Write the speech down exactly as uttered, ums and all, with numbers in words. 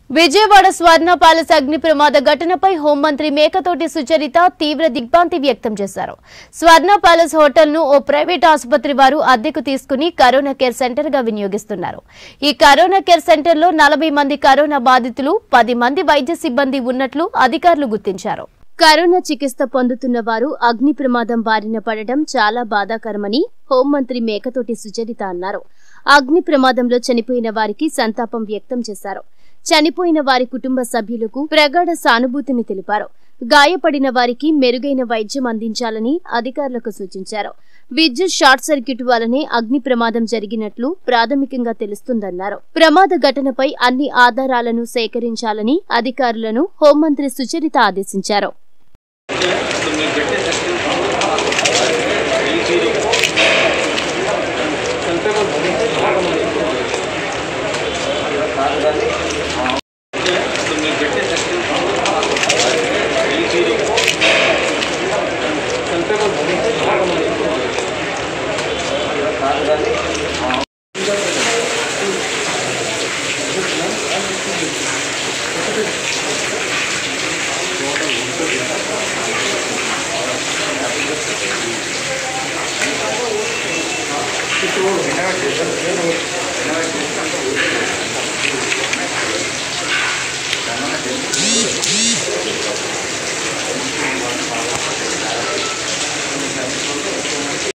విజయవాడ స్వర్ణ palace అగ్ని ప్రమాద ఘటనపై హోంమంత్రి మేకతోటి సుచరిత తీవ్ర దిగ్భ్రాంతి వ్యక్తం చేశారు. స్వర్ణ ప్యాలెస్ హోటల్ ను ఓ ప్రైవేట్ ఆసుపత్రి వారు అద్దెకు తీసుకుని కరోనా కేర్ సెంటర్ గా వినియోగిస్తున్నారు. ఈ కరోనా కేర్ సెంటర్ లో నలభై మంది కరోనా బాధితులు, పది మంది వైద్య సిబ్బంది ఉన్నట్లు అధికారులు గుర్తించారు. కరోనా చికిత్స పొందుతున్న వారు అగ్ని ప్రమాదం బారిన పడడం చాలా బాధాకరమని హోంమంత్రి మేకతోటి సుచరిత అన్నారు. అగ్ని ప్రమాదంలో చనిపోయిన వారికి సంతాపం వ్యక్తం చేశారు. చనిపోయిన వారి కుటుంబ సభ్యులకు ప్రగాఢ సానుభూతిని తెలిపారు. గాయపడిన వారికి మెరుగైన వైద్యం అందించాలని అధికారులకు సూచించారు. విద్యుత్ షార్ట్ సర్క్యూట్ వల్లనే అగ్ని ప్రమాదం జరిగినట్లు ప్రాథమికంగా తెలుస్తుందన్నారు. ప్రమాద ఘటనపై అన్ని ఆధారాలను సేకరించాలని అధికారులను హోంమంత్రి సుచరిత ఆదేశించారు. तो